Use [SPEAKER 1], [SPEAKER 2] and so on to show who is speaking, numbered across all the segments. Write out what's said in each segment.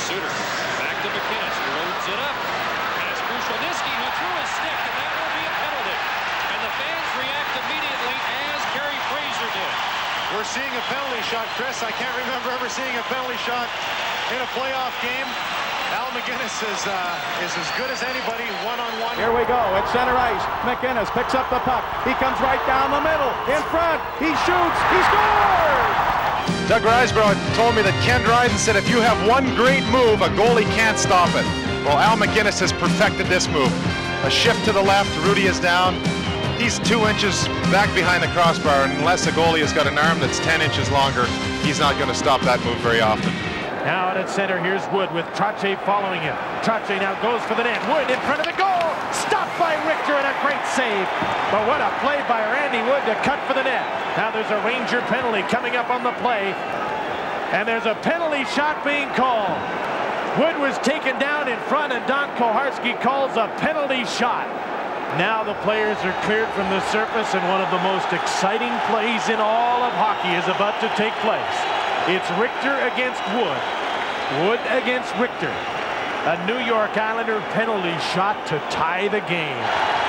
[SPEAKER 1] Suter. Back to McInnes. Loads it up. Pass Krushelnyski, who threw his stick, and that will be a penalty. And the fans react immediately, as Kerry Fraser did.
[SPEAKER 2] We're seeing a penalty shot, Chris. I can't remember ever seeing a penalty shot in a playoff game. Al McInnes is as good as anybody one-on-one.
[SPEAKER 3] Here we go at center ice. McInnes picks up the puck. He comes right down the middle. In front. He shoots. He scores!
[SPEAKER 2] Jagr told me that Ken Dryden said if you have one great move, a goalie can't stop it. Well, Al McInnes has perfected this move. A shift to the left. Rudy is down. He's 2 inches back behind the crossbar, and unless the goalie has got an arm that's 10 inches longer, he's not going to stop that move very often.
[SPEAKER 3] Now at center, here's Wood with Trottier following him. Trottier now goes for the net. Wood in front of the goal. Stopped by Richter, and a great save. But what a play by Randy Wood to cut for the net. Now there's a Ranger penalty coming up on the play. And there's a penalty shot being called. Wood was taken down in front, and Don Koharski calls a penalty shot. Now the players are cleared from the surface, and one of the most exciting plays in all of hockey is about to take place. It's Richter against Wood. Wood against Richter. A New York Islander penalty shot to tie the game.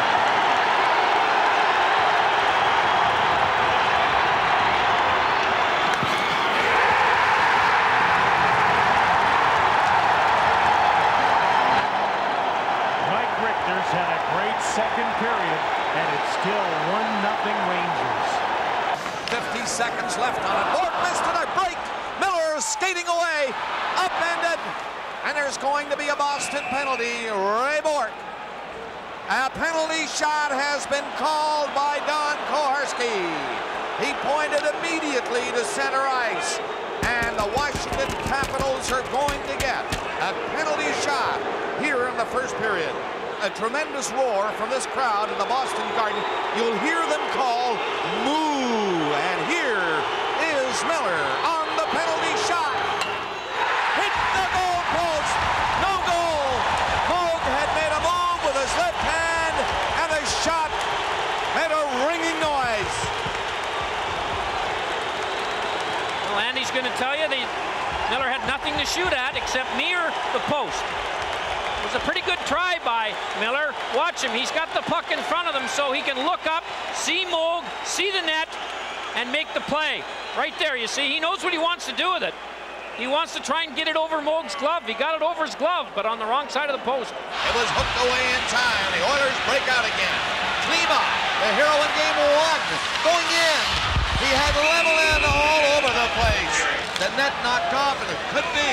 [SPEAKER 3] Had a great second period, and it's still 1-0 Rangers.
[SPEAKER 4] 50 seconds left on it. Bourque missed it, a break. Miller is skating away, upended, and there's going to be a Boston penalty. Ray Bourque. A penalty shot has been called by Don Koharski. He pointed immediately to center ice, and the Washington Capitals are going to get a penalty shot here in the first period. A tremendous roar from this crowd in the Boston Garden. You'll hear them call "Moo!" And here is Miller on the penalty shot. Hit the goal post. No goal. Moog had made a move with his left hand, and the shot made a ringing noise.
[SPEAKER 1] Well, Andy's going to tell you that Miller had nothing to shoot at except near the post. It was a pretty good try by Miller. Watch him. He's got the puck in front of him so he can look up, see Moog, see the net, and make the play. Right there, you see. He knows what he wants to do with it. He wants to try and get it over Moog's glove. He got it over his glove, but on the wrong side of the post.
[SPEAKER 4] It was hooked away in time. The Oilers break out again. Klima, the hero in game one, going in. He had Lemelin all over the place. The net knocked off, and it could be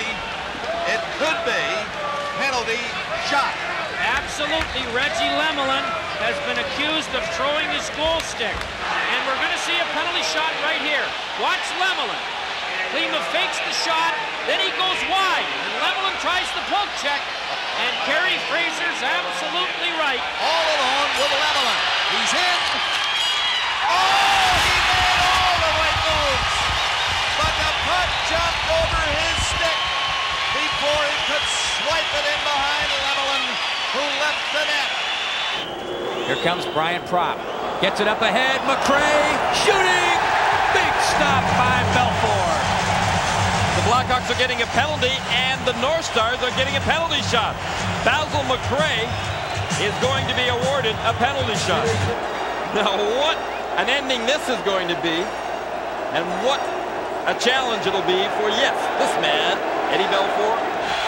[SPEAKER 4] penalty shot.
[SPEAKER 1] Absolutely, Reggie Lemelin has been accused of throwing his goal stick. And we're going to see a penalty shot right here. Watch Lemelin. Klima fakes the shot, then he goes wide. And Lemelin tries the poke check, and Kerry Fraser's absolutely right.
[SPEAKER 4] All alone with Lemelin. He's in. Oh, he made all the right moves. But the puck jumped over his stick before he could swipe it in behind Lemelin, who left the net.
[SPEAKER 5] Here comes Brian Propp. Gets it up ahead. McRae shooting. Big stop by Belfour.
[SPEAKER 6] The Blackhawks are getting a penalty, and the North Stars are getting a penalty shot. Basil McRae is going to be awarded a penalty shot. Now, what an ending this is going to be, and what a challenge it'll be for, yes, this man, Eddie Belfour.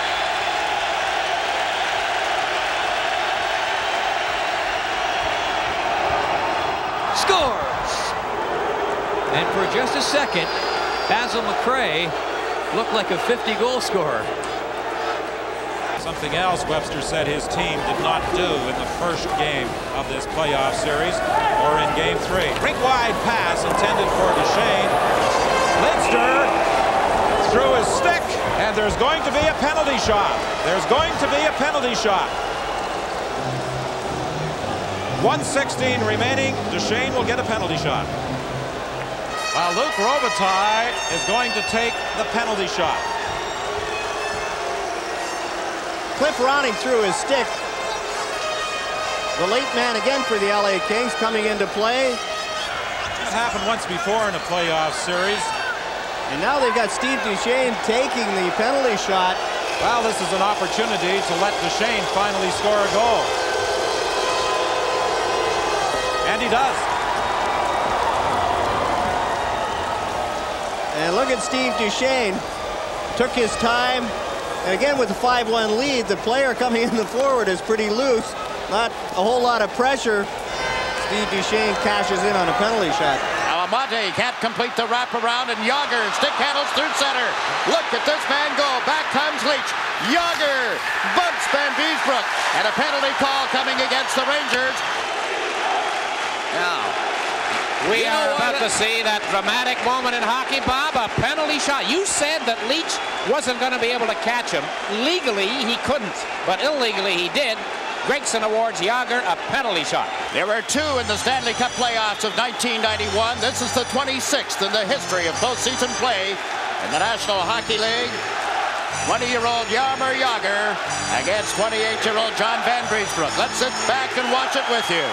[SPEAKER 5] Scores! And for just a second, Basil McRae looked like a 50-goal scorer.
[SPEAKER 7] Something else Webster said his team did not do in the first game of this playoff series or in game 3. Rink-wide pass intended for Duchesne. Lindster threw his stick, and there's going to be a penalty shot. There's going to be a penalty shot. 1:16 remaining. Duchesne will get a penalty shot. While Luc Robitaille is going to take the penalty shot.
[SPEAKER 8] Cliff Ronning threw his stick. The late man again for the LA Kings coming into play.
[SPEAKER 7] That happened once before in a playoff series.
[SPEAKER 8] And now they've got Steve Duchesne taking the penalty shot.
[SPEAKER 7] Well, this is an opportunity to let Duchesne finally score a goal. And he does.
[SPEAKER 8] And look at Steve Duchesne. Took his time. And again, with the 5-1 lead, the player coming in the forward is pretty loose. Not a whole lot of pressure. Steve Duchesne cashes in on a penalty shot.
[SPEAKER 9] Alamante can't complete the wraparound, and Jagr stick handles through center. Look at this man go. Back comes Leach. Jagr bumps Van Beesbroek, and a penalty call coming against the Rangers.
[SPEAKER 10] Now, we are about to see that dramatic moment in hockey, Bob. A penalty shot. You said that Leach wasn't going to be able to catch him. Legally, he couldn't, but illegally, he did. Gregson awards Jagr a penalty shot.
[SPEAKER 9] There were 2 in the Stanley Cup Playoffs of 1991. This is the 26th in the history of postseason play in the National Hockey League. 20-year-old Jaromir Jagr against 28-year-old John Van Beesbroek. Let's sit back and watch it with you.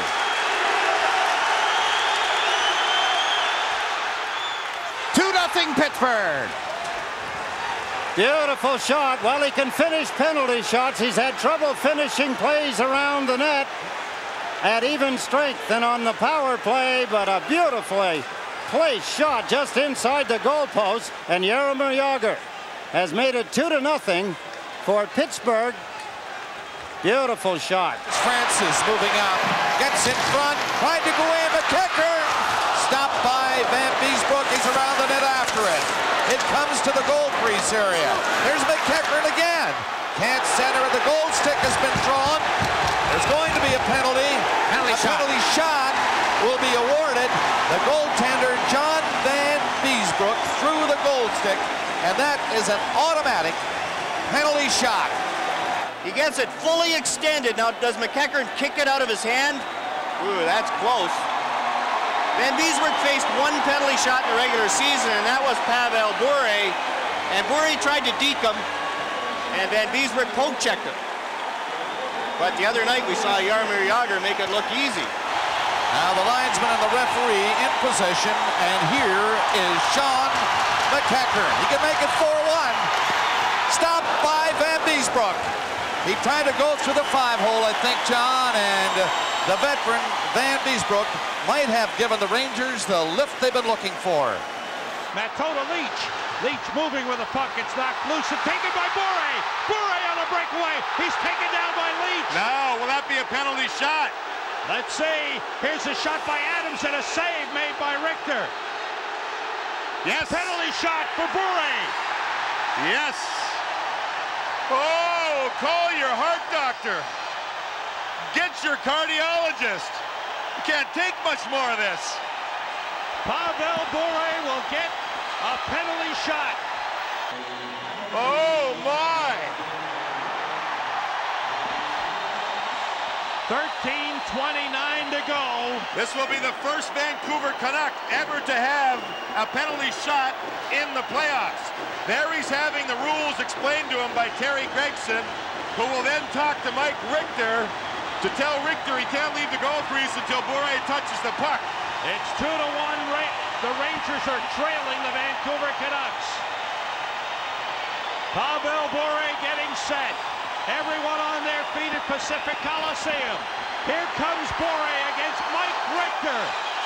[SPEAKER 9] Pittsburgh.
[SPEAKER 11] Beautiful shot. Well, he can finish penalty shots. He's had trouble finishing plays around the net at even strength and on the power play, but a beautifully placed shot just inside the goalpost, and Jaromir Jagr has made it 2-0 for Pittsburgh. Beautiful shot.
[SPEAKER 4] Francis moving up, gets in front, tried to go in, but kicker stopped by Van Beesbroek. He's around the net after it. It comes to the goal crease area. There's McEachern again. Can't center. The goal stick has been drawn. There's going to be a penalty. Penalty shot will be awarded. The goaltender, John Van Beesbroek, threw the goal stick, and that is an automatic penalty shot.
[SPEAKER 8] He gets it fully extended. Now, does McEachern kick it out of his hand? Ooh, that's close. Van Beesbroek faced 1 penalty shot in the regular season, and that was Pavel Bure. And Bure tried to deke him, and Van Beesbroek poke-checked him. But the other night, we saw Jaromir Jagr make it look easy.
[SPEAKER 4] Now the linesman and the referee in position, and here is Sean McEachern. He can make it 4-1. Stopped by Van Beesbroek. He tried to go through the 5-hole, I think, John, and the veteran Van Beesbroek might have given the Rangers the lift they've been looking for.
[SPEAKER 3] Matola Leach. Leach moving with the puck. It's knocked loose and taken by Bure. Bure on a breakaway. He's taken down by Leach.
[SPEAKER 12] No, will that be a penalty shot?
[SPEAKER 3] Let's see. Here's a shot by Adams and a save made by Richter.
[SPEAKER 12] Yes.
[SPEAKER 3] Penalty shot for Bure.
[SPEAKER 12] Yes. Oh, call your heart doctor. Get your cardiologist. You can't take much more of this.
[SPEAKER 3] Pavel Bure will get a penalty shot.
[SPEAKER 12] Oh, my.
[SPEAKER 3] 13:29 to go.
[SPEAKER 12] This will be the first Vancouver Canuck ever to have a penalty shot in the playoffs. There he's having the rules explained to him by Terry Gregson, who will then talk to Mike Richter to tell Richter he can't leave the goal crease until Bure touches the puck.
[SPEAKER 3] It's 2-1. The Rangers are trailing the Vancouver Canucks. Pavel Bure getting set. Everyone on their feet at Pacific Coliseum. Here comes Bure against Mike Richter.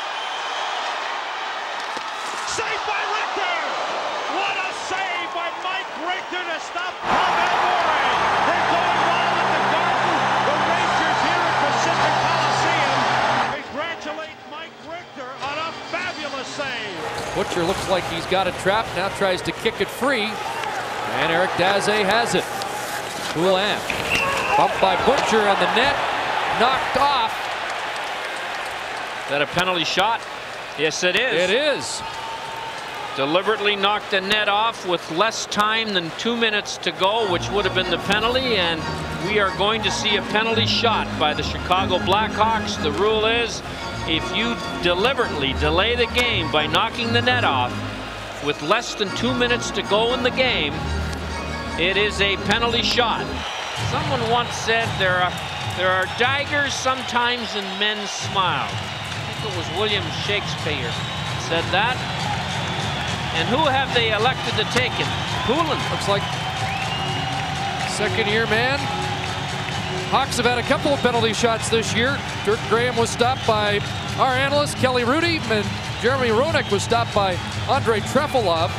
[SPEAKER 3] Saved by Richter! What a save by Mike Richter to stop Pavel Bure. They're going wild at the Garden. The Rangers here at Pacific Coliseum congratulate Mike Richter on a fabulous save.
[SPEAKER 13] Butcher looks like he's got it trapped. Now tries to kick it free. And Eric Daze has it. Houlihan. Bumped by Butcher on the net. Knocked off.
[SPEAKER 1] Is that a penalty shot? Yes, it is.
[SPEAKER 13] It is.
[SPEAKER 1] Deliberately knocked the net off with less time than 2 minutes to go, which would have been the penalty, and we are going to see a penalty shot by the Chicago Blackhawks. The rule is if you deliberately delay the game by knocking the net off with less than 2 minutes to go in the game, it is a penalty shot. Someone once said there are daggers sometimes in men's smiles. I think it was William Shakespeare said that. And who have they elected to take it? Poulin.
[SPEAKER 13] Looks like Second-year man. Hawks have had a couple of penalty shots this year. Dirk Graham was stopped by our analyst, Kelly Rudy, and Jeremy Roenick was stopped by Andrei Trefilov.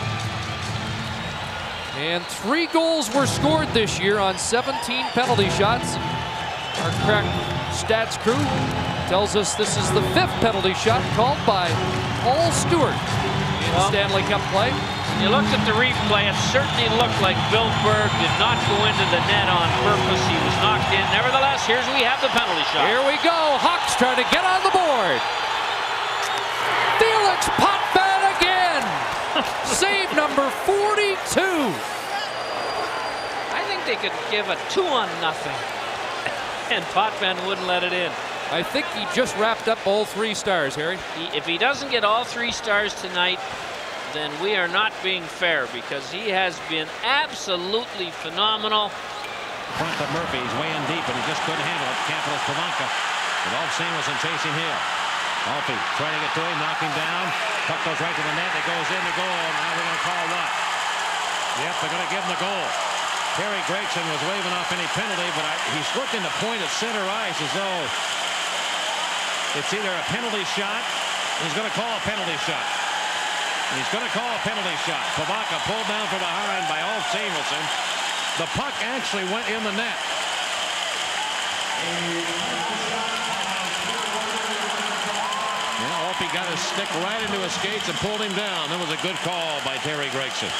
[SPEAKER 13] And 3 goals were scored this year on 17 penalty shots. Our crack stats crew tells us this is the 5th penalty shot called by Paul Stewart in Stanley Cup play.
[SPEAKER 1] You looked at the replay, it certainly looked like Bill Bure did not go into the net on purpose. He was knocked in. Nevertheless, here's we have the penalty shot.
[SPEAKER 13] Here we go. Hawks trying to get on the board. Felix Potvin again. Save number 42.
[SPEAKER 1] I think they could give a 2-0. And Potvin wouldn't let it in.
[SPEAKER 13] I think he just wrapped up all 3 stars, Harry.
[SPEAKER 1] If he doesn't get all 3 stars tonight, then we are not being fair, because he has been absolutely phenomenal.
[SPEAKER 14] Front of Murphy, he's way in deep, and he just couldn't handle it. Campbell's Pavanka. With Ulf Samuelson chasing Hill. Ulfie trying to get to him, knock him down. Puck goes right to the net. It goes in the goal. Now they're going to call what? Yep, they're going to give him the goal. Terry Gregson was waving off any penalty, but he's looking to point at center ice as though it's either a penalty shot. He's going to call a penalty shot. He's going to call a penalty shot. Pavanka pulled down from behind by Ulf Samuelson. The puck actually went in the net. Ulfie got his stick right into his skates and pulled him down. That was a good call by Terry Gregson.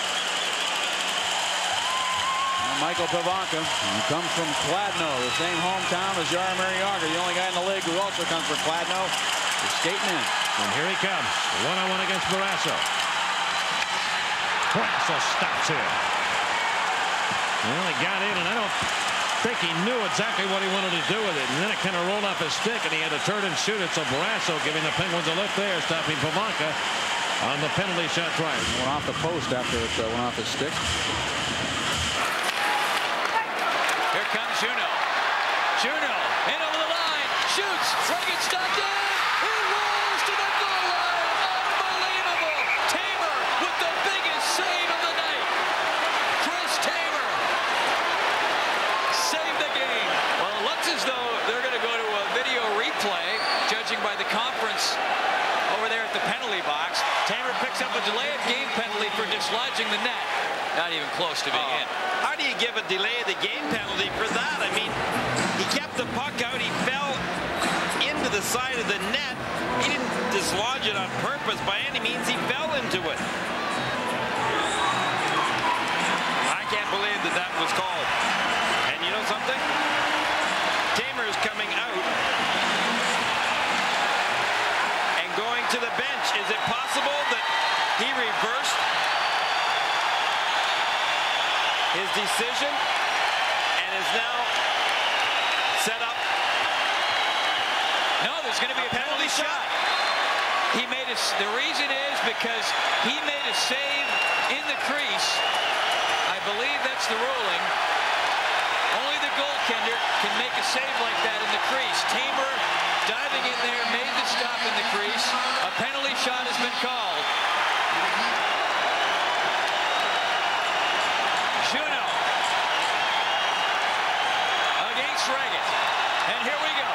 [SPEAKER 5] Michael Pavanka, who comes from Kladno, the same hometown as Jaromir Jagr, the only guy in the league who also comes from Kladno, is skating in.
[SPEAKER 14] And here he comes, one-on-one against Barrasso. Barrasso stops him. Well, he got in, and I don't think he knew exactly what he wanted to do with it. And then it kind of rolled off his stick, and he had to turn and shoot it. So Barrasso giving the Penguins a lift there, stopping Pavanka on the penalty shot try.
[SPEAKER 5] Went off the post after it went off his stick. Here comes Juno. Juno in over the line, shoots, Reagan stopped in. He rolls to the goal line. Unbelievable. Tamer with the biggest save of the night. Chris Tamer saved the game. Well, it looks as though they're going to go to a video replay, judging by the conference over there at the penalty box. Tamer picks up a delay of game penalty for dislodging the net. Not even close to being in.
[SPEAKER 6] How do you give a delay of the game penalty for that? I mean, he kept the puck out. He fell into the side of the net. He didn't dislodge it on purpose by any means. He fell into it. I can't believe that that was called. And you know something? Tamer is coming out and going to the bench. Is it possible that he reversed his decision and is now set up?
[SPEAKER 5] No, there's going to be a penalty shot. He made a, the reason is because he made a save in the crease. I believe that's the ruling. Only the goaltender can make a save like that in the crease. Tamer diving in there, made the stop in the crease. A penalty shot has been called. Juno against Reagan. And here we go.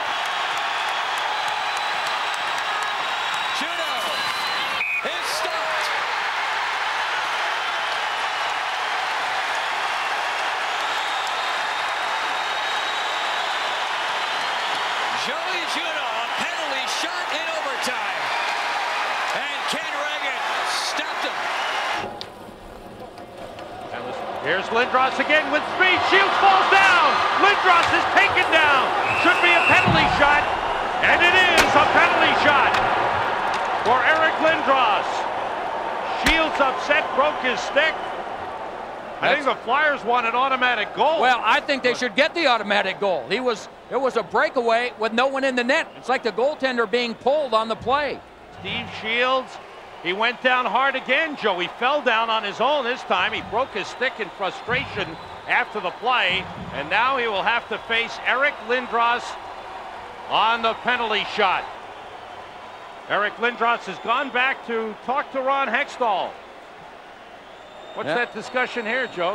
[SPEAKER 5] Juno is stopped. Joey Juno, a penalty shot in overtime. And Ken Reagan stopped him.
[SPEAKER 3] Here's Lindros again with speed. Shields falls down. Lindros is taken down. Should be a penalty shot. And it is a penalty shot for Eric Lindros. Shields upset, broke his stick. I think the Flyers want an automatic goal.
[SPEAKER 15] Well, I think they should get the automatic goal. It was a breakaway with no one in the net. It's like the goaltender being pulled on the play.
[SPEAKER 3] Steve Shields, he went down hard again, Joe. He fell down on his own this time. He broke his stick in frustration after the play, and now he will have to face Eric Lindros on the penalty shot. Eric Lindros has gone back to talk to Ron Hextall. What's that discussion here, Joe?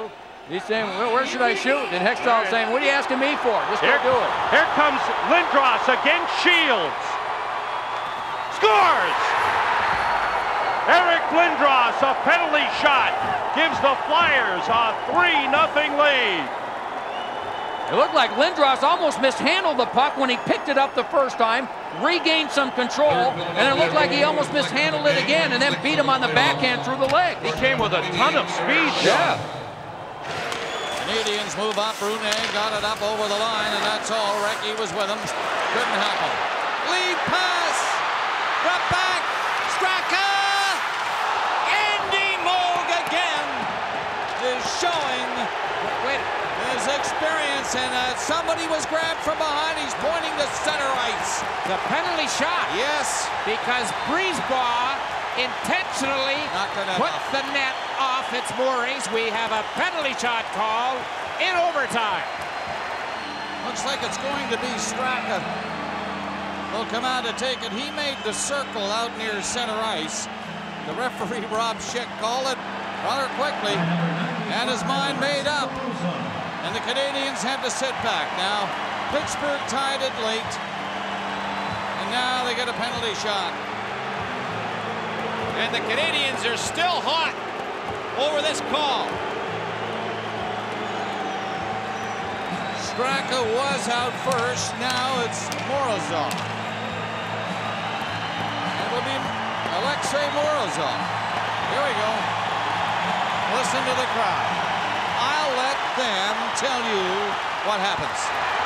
[SPEAKER 15] He's saying, well, where should I shoot? And Hextall's saying, what are you asking me for? Just go do it.
[SPEAKER 3] Here comes Lindros against Shields. Scores! Eric Lindros, a penalty shot, gives the Flyers a 3-0 lead.
[SPEAKER 15] It looked like Lindros almost mishandled the puck when he picked it up the first time, regained some control, and it looked like he almost mishandled it again and then beat him on the backhand through the leg.
[SPEAKER 3] He came with a ton of speed.
[SPEAKER 15] Yeah.
[SPEAKER 16] Canadians move up. Brune got it up over the line, and that's all. Recchi was with him. Couldn't happen. Lead pass. Drop back. Straka. Andy Moog again is showing his experience, and somebody was grabbed from behind. He's pointing to center ice.
[SPEAKER 10] The penalty shot.
[SPEAKER 16] Yes.
[SPEAKER 10] Because Brisebois intentionally put the net off its moorings. We have a penalty shot call in overtime.
[SPEAKER 16] Looks like it's going to be Straka. Will come out to take it. He made the circle out near center ice. The referee, Rob Schick, called it rather quickly, and his mind made up. And the Canadians had to sit back. Now, Pittsburgh tied it late, and now they get a penalty shot.
[SPEAKER 5] And the Canadians are still hot over this call.
[SPEAKER 16] Straka was out first. Now it's Morozov. It will be Alexei Morozov. Here we go. Listen to the crowd. I'll let them tell you what happens.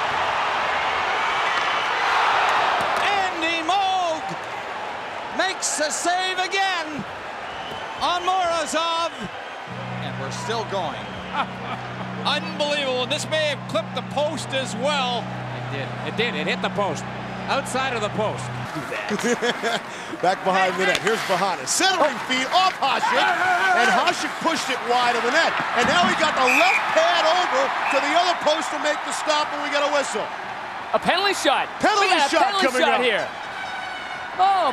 [SPEAKER 16] Andy Moog makes a save again on Morozov. And we're still going.
[SPEAKER 5] Unbelievable. This may have clipped the post as well.
[SPEAKER 10] It did. It did. It hit the post. Outside of the post.
[SPEAKER 17] Back behind the net. Here's Bahana. Centering feed off Hasek. And Hasek pushed it wide of the net. And now he got the left pad over to the other post to make the stop, and we got a whistle.
[SPEAKER 18] A penalty shot.
[SPEAKER 17] Penalty shot coming up
[SPEAKER 18] here. Oh.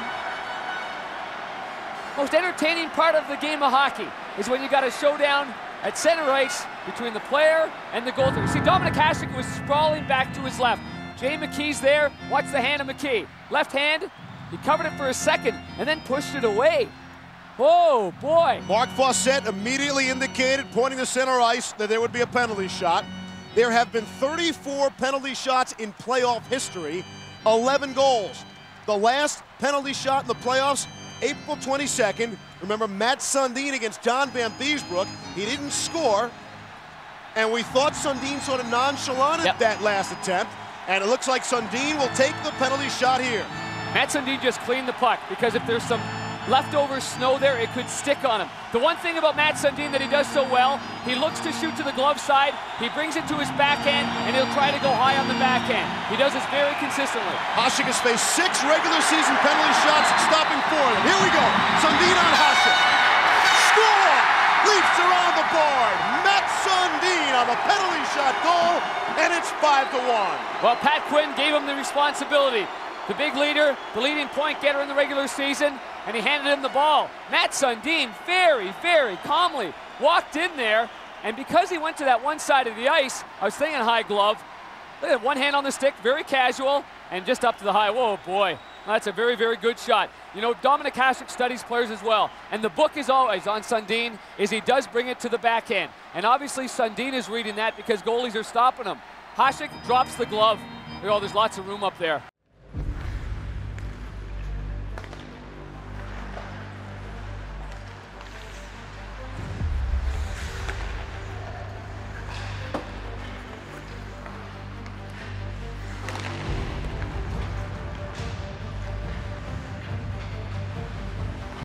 [SPEAKER 18] Most entertaining part of the game of hockey is when you got a showdown at center ice between the player and the goaltender. See, Dominic Hasek was sprawling back to his left. Jay McKee's there. Watch the hand of McKee. Left hand, he covered it for a second and then pushed it away. Oh, boy.
[SPEAKER 17] Mark Fawcett immediately indicated, pointing to center ice, that there would be a penalty shot. There have been 34 penalty shots in playoff history, 11 goals. The last penalty shot in the playoffs, April 22nd. Remember, Matt Sundin against John Van Beesbrook. He didn't score, and we thought Sundin sort of nonchalant at that last attempt, and it looks like Sundin will take the penalty shot here.
[SPEAKER 18] Matt Sundin just cleaned the puck, because if there's some leftover snow there, it could stick on him. The one thing about Matt Sundin that he does so well, he looks to shoot to the glove side, he brings it to his backhand, and he'll try to go high on the backhand. He does this very consistently.
[SPEAKER 17] Hasek has faced 6 regular season penalty shots, stopping 4 of them. Here we go. Sundin on Hasek. Score! Leafs are on the board. Matt Sundin on the penalty shot goal, and it's 5-1.
[SPEAKER 18] Well, Pat Quinn gave him the responsibility. The big leader, the leading point getter in the regular season, and he handed him the ball. Matt Sundin very, very calmly walked in there, and because he went to that one side of the ice, I was thinking high glove. Look at one hand on the stick, very casual, and just up to the high. Whoa, boy. That's a very, very good shot. You know, Dominic Hasek studies players as well, and the book is always on Sundin is he does bring it to the backhand. And obviously Sundin is reading that because goalies are stopping him. Hasek drops the glove. Oh, there's lots of room up there.